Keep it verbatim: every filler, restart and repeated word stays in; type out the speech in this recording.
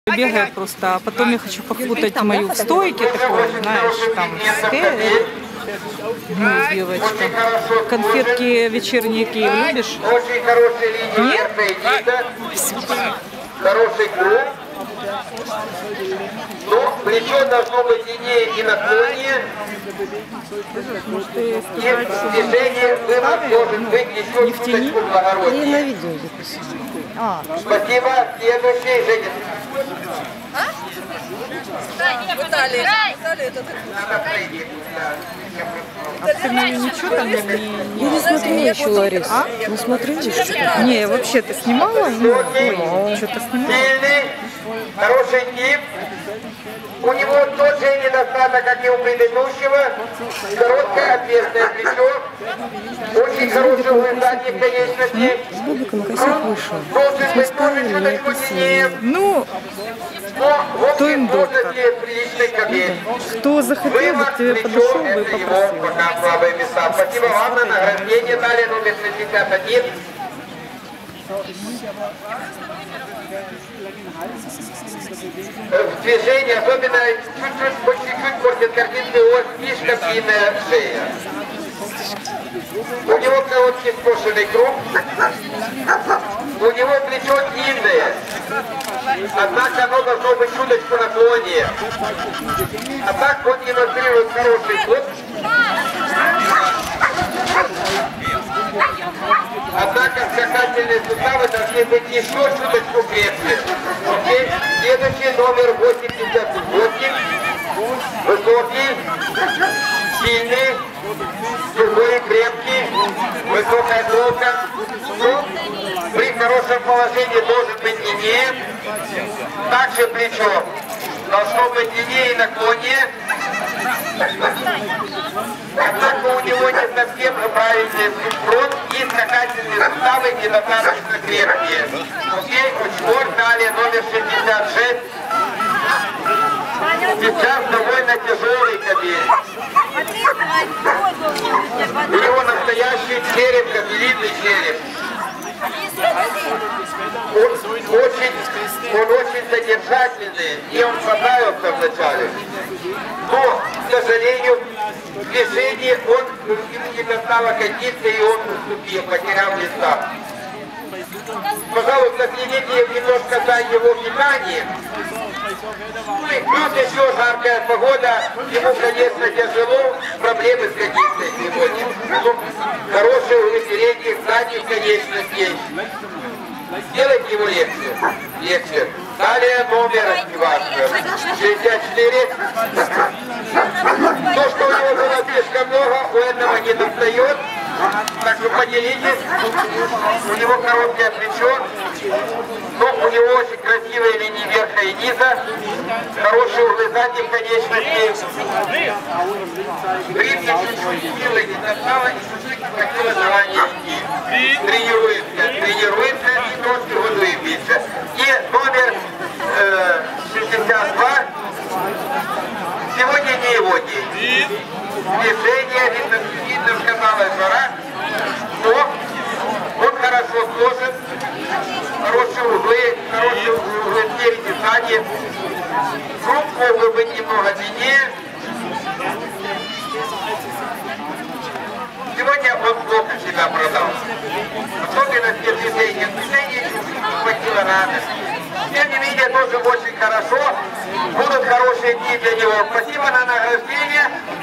Бегает просто, а потом я хочу попутать мою в стойке, такой, знаешь, там, скелет. Ну, девочка. Конфетки вечерние Киев любишь? Очень хорошая линия. Нет? Хороший круг. Но плечо должно быть длиннее и наклоннее. И движение вывод должен быть еще чуточку благороднее. И на видео записано. А. Спасибо. Следующий, Женя. Виталий, А ты мне ничего там не... Я не смотрела еще, Ларис. А? Не смотрели еще? Не, вообще-то снимала? Ну, что-то снимала. Сильный, хороший тип. У него тот же недостаток, как и у предыдущего. Короткое ответственное плечо. Очень хороший угол задних конечностей. С Бобиком косяк вышел. Должен быть тоже чуточку длиннее. Ну, Но, в кто им общем, можно доктор? себе приличный кабель. Кто захотел бы, к тебе подошел бы и Это его попросил. пока слабые места. Спасибо вам на награждение. Далее номер шестьдесят один. Движение, особенно чуть-чуть, хоть чуть-чуть портит картинку, его слишком длинная шея. У него короткий скошенный круг. У него плечо длинное. Однако оно должно быть чуточку наклоннее. А так он демонстрирует хороший ход. Однако скакательные суставы должны быть еще чуточку крепче. Окей? Следующий номер восемьдесят восемь. Высокий, сильный, сухой, крепкий, высокая толка. Ну, при хорошем положении должен быть длиннее. Также плечо должно быть длиннее и наклоннее. Однако у него не совсем правильный фронт и скакательные суставы недостаточно крепкие. Окей, учбор, далее номер шестьдесят шесть. Сейчас довольно тяжелый кабель. У него настоящий череп, кабелиный череп. Он очень, он очень содержательный, и он понравился вначале. Но, к сожалению, в движении он ему не достало катиться, и он уступил, потерял места. Пожалуйста, следите немножко за его питанием. Ну и плюс еще жаркая погода, ему, конечно, тяжело, проблемы с катицей сегодня. Ну, хорошие углы передних, задних конечностей. Сделайте его легче. Легче. Далее номер шестьдесят четыре. То, что у него было слишком много, у этого не достает. Так что поделитесь. У него короткое плечо, но у него очень красивые линии верха и низа. Хорошие углы задних конечностей. Гриф чуть-чуть силы не достало и чуть-чуть не хватило желания идти. Тренируется, тренируется и трошки выдвигается. И номер э, шестьдесят два. Сегодня не его день. Движение, видно, видно, сказала жара, но он хорошо сложен, хорошие углы, хорошие углы спереди, сзади. Круг мог бы быть немного длиннее. Сегодня он плохо себя продал. Особенно в движении. Движение чуть-чуть не хватило радости. Тем не менее, тоже очень хорошо. Будут хорошие дни для него. Спасибо на награждение.